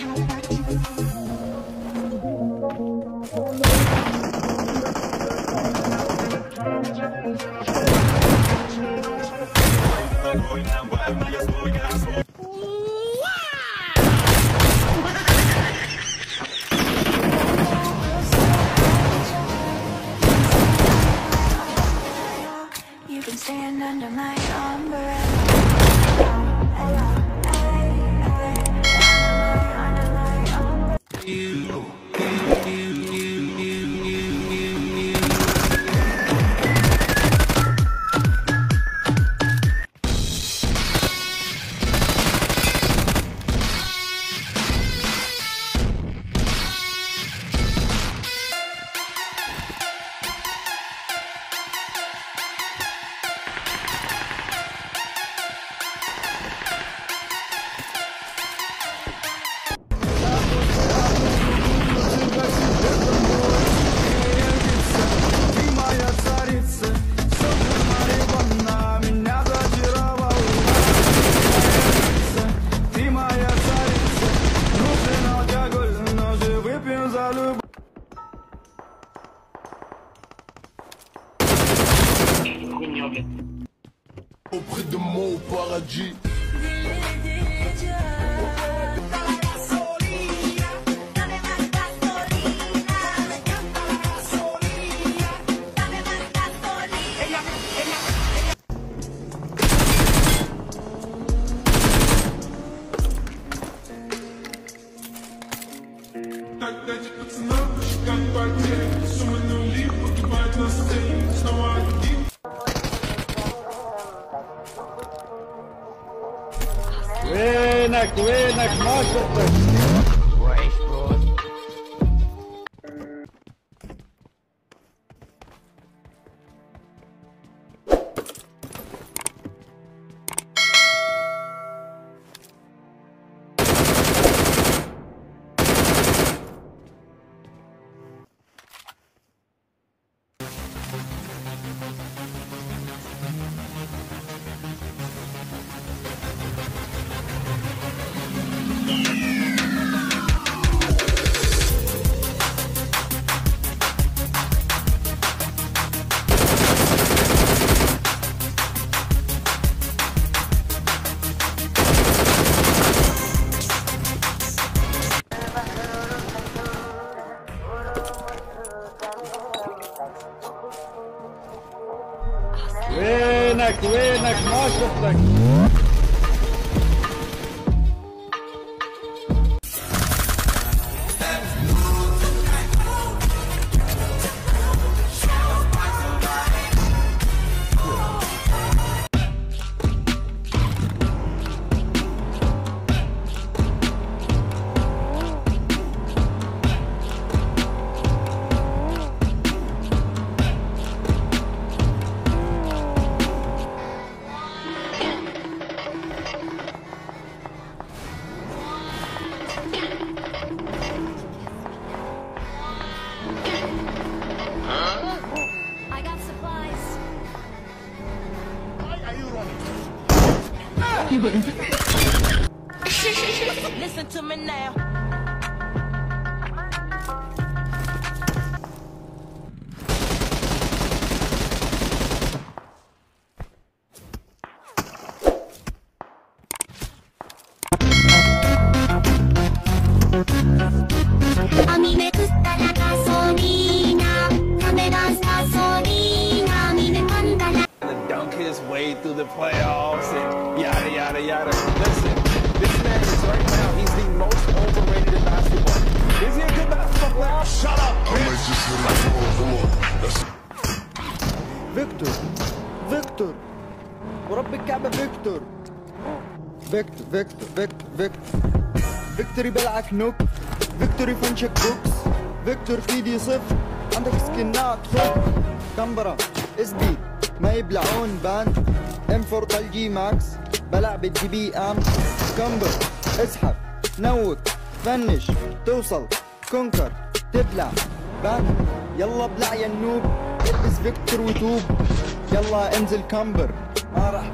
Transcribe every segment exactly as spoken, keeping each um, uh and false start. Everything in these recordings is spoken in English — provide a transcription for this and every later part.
You can stand under my umbrella. Auprès de mon paradis. وينك وينك ما شفتك؟ وعيش برو. وينك وينك ما شفتك؟ I got supplies. Why are you running? Listen to me now. Dunk his way through the playoffs and yada yada yada. Listen, this man is right now, he's the most overrated in basketball. Is he a good basketball player? Shut up! I might just hit like, come on, come on. That's فيكتور فيكتور ورب الكعبة فيكتور فيكتور فيكتور فيكتور فيكتور فيكتوري بلعك نوك فيكتوري فنشك بوكس فيكتور في دي صفر عندك سكنات فوق كمبرة اس بي ما يبلعون باند ام فور طلجي ماكس بلع بالجي بي ام كمبر اسحب نوك فنش توصل كونكر تبلع باند يلا بلع يا النوب البس فيكتور وتوب يلا انزل كمبر ما راح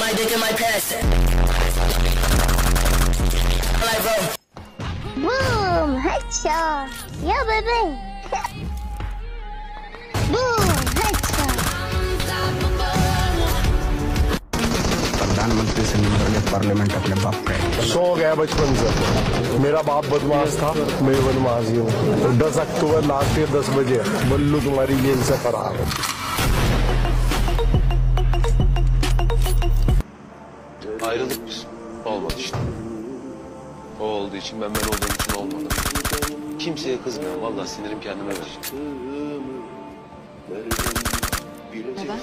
my dick in my pants. Like, bro. Boom! Headshot! Yeah, baby! Boom! Headshot! प्रधानमंत्री से निकल गए parliament अपने बाप का सो गया बचपन से मेरा बाप बदमाश था मैं बदमाशी हूँ दस अक्टूबर लास्ट ईयर दस बजे बल्लू तुम्हारी जेल से फरार है Ayrılık biz. Olmadı işte. O olduğu için ben ben olduğum için olmadı. Kimseye kızmıyorum. Vallahi sinirim kendime verecek. Neden?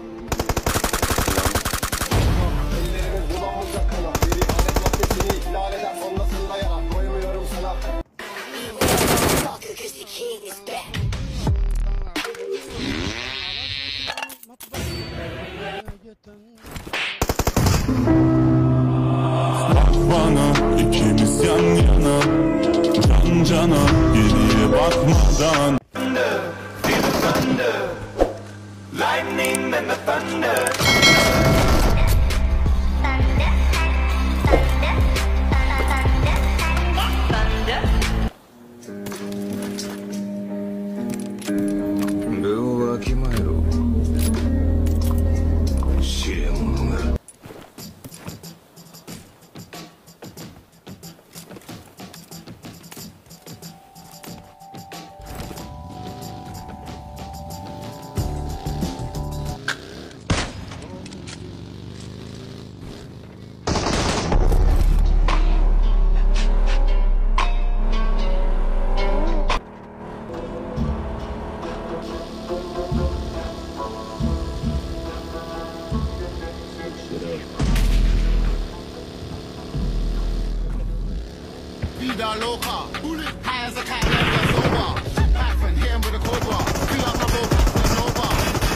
Bak bana ikimiz yan yana, can cana, geriye bakmadan. Lightning and the thunder. Vida loca, hands a cat and it's over. Back from him with a cobra, fill up my boat, it's over.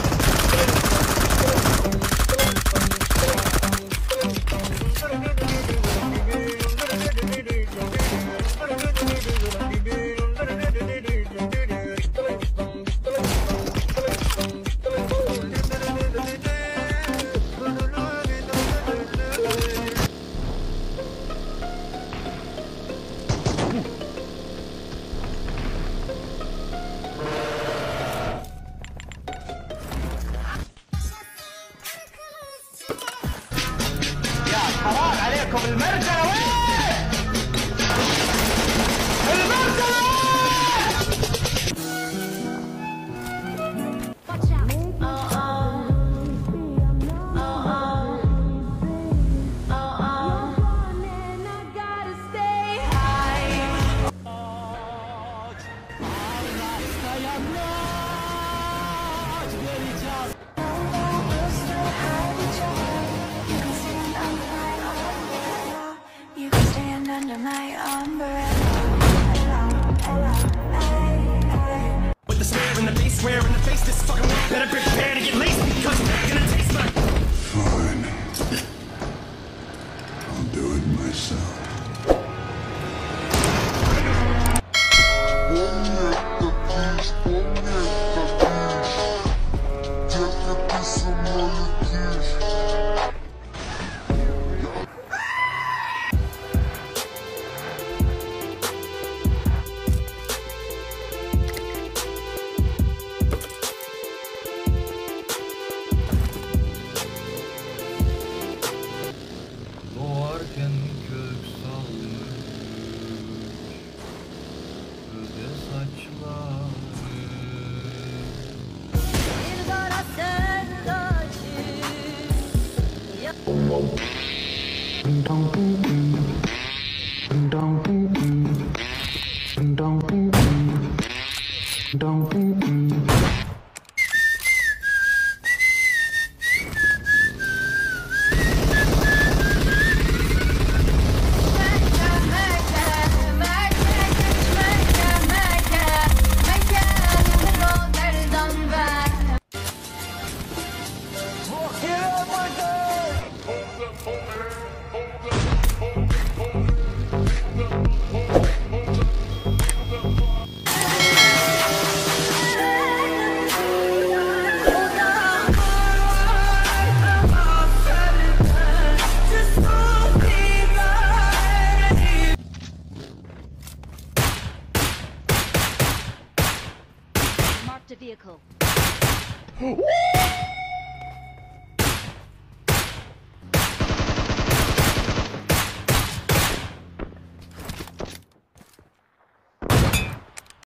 حرام عليكم المرجلة وين؟ المرجلة وين؟ Under my umbrella. With the snare and the bass, swear in the face, this fucking world better prepare to get laced because you're gonna taste my. Fine. I'll do it myself. Doğarken kök salmış öde saçları Bir kara sevdacı Marked a vehicle.